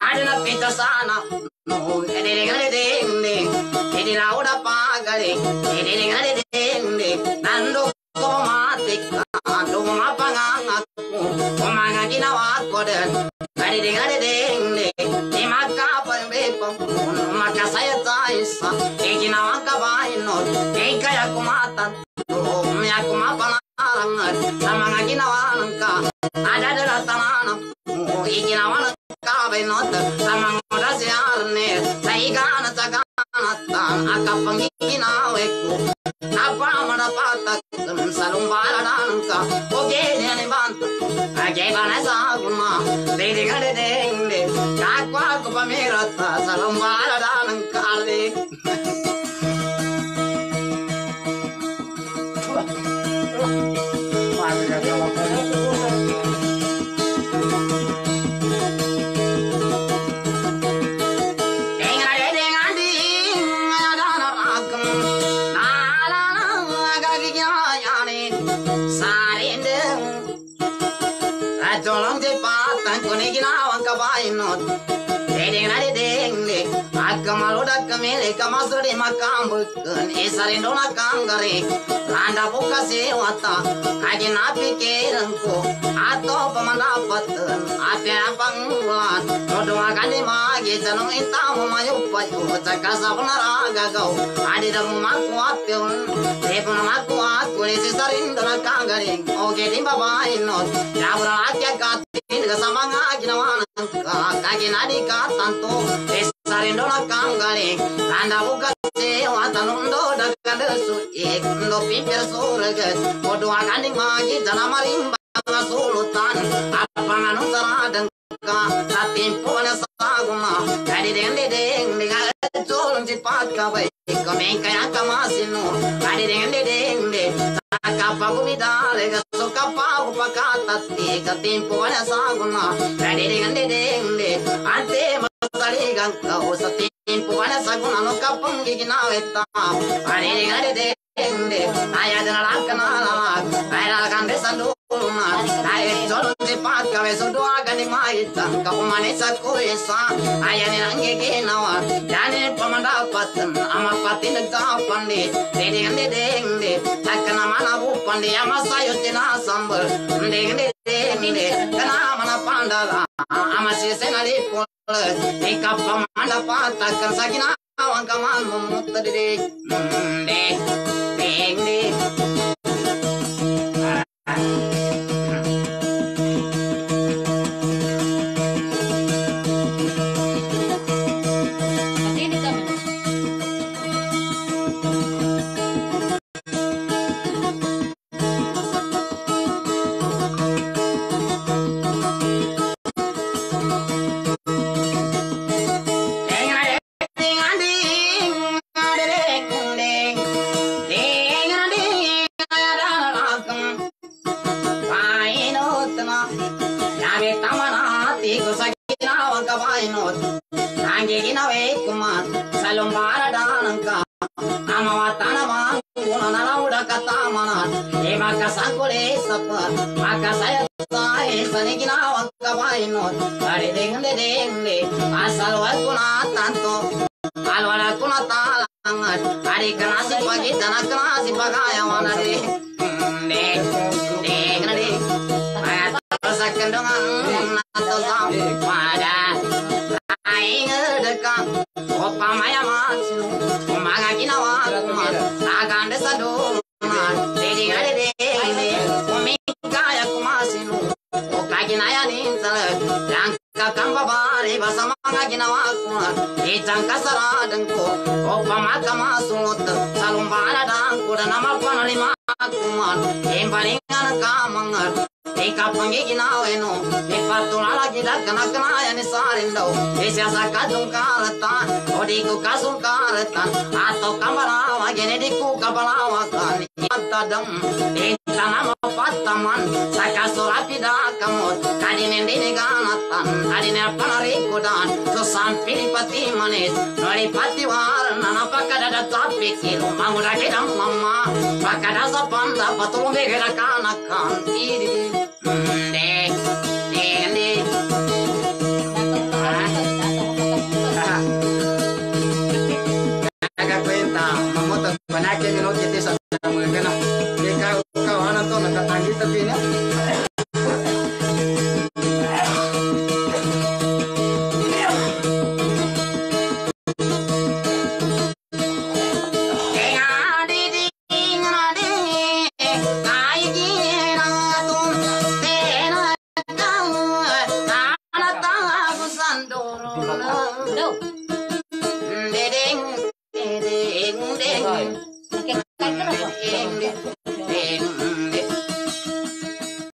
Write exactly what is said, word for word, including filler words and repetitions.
ada na pita sana no ede gade ding ding ede na udah pagare ede gade ding ding nando ko matik ando mapangang aku kumanga ginawa ko den ede gade ding ding di maka pambe pamun maka saya taisa e ginawa ka baino e kaya kumatan oh me aku mapalangan sama ginawa ka ada de tanana oh e ginawa Kabenot sama ngoda siarne saigana tagana tan akapanginaweku apa madapatak salumbara danka oge ne banta age bana saguna dede gade dende kakwa ko pamirata salumbara danka ale Kamele kamasuri makambukun isarindona kangare anda buka sewata agi napi keranku atau pemandapatan ate apanggulan doa kali magi janung intamu mayupayu cakasa penaraga kau adi damu maku apun tepun maku aku isi sarindona kangare oke dimba bainot jabura akia katin kesama ngagi nawana kagi nadi katanto sarindona kangare anda buka sewa tanundo daga su ek ndo pipir surga bodo agani magi jana marimba sulutan apa nganu saradang ka satim pona saguma kadi dende dende tulung cipat ka bai komen kaya kamasino kadi dende dende sakapa gubidale sokapa upakata ti katim pona saguma kadi dende dende ante masaligang kau satim Puana saguna no kapung gigina weta ari gade dende aya dana lakana aya kande sanduna aya jolun dipat kawe sudua gani maita kapumane sakuesa aya ni nange ginawa jane pamandapatan ama patin da pandi dede gande dende takana mana bu pandi ama sayotina sambal dende dende kana mana pandala ama sesenali Eka pamanda patakan sakina awang kaman memutar dek dek dek dek maka saya saya sanigina wakabainot ari dengde dengde asal wakuna tanto alwala kuna talangat ari kanasi pagi dana kanasi pagaya wana de de de de ayat sakandongan nato sam pada aing dekat opa maya masu umaga kina wakuma agande sadu dedi gade de Kinaya nintal, jangka kamba bari basama ngina wakuna, ijangka saradengko, opa maka masunut, salumbara dangku dan nama panalima kuman, embaringan kamangat, ika pangi kina weno, ipatula lagi dak kena kena yani sarindo, isiasa kajung karatan, odiku kasung karatan, atau kambara gene diku kabalawa kan, atadam, nama pataman, sakasura pida kamot, kadine dine ganatan, kadine panarikudan, so sampiri pati manis, nori pati war, nana pakada da tapikil, manguda kidam mama, pakada sapanda patung begera kanakan, iri, de, de, de, anak tahu sandoro Đâu? dedeng dedeng dedeng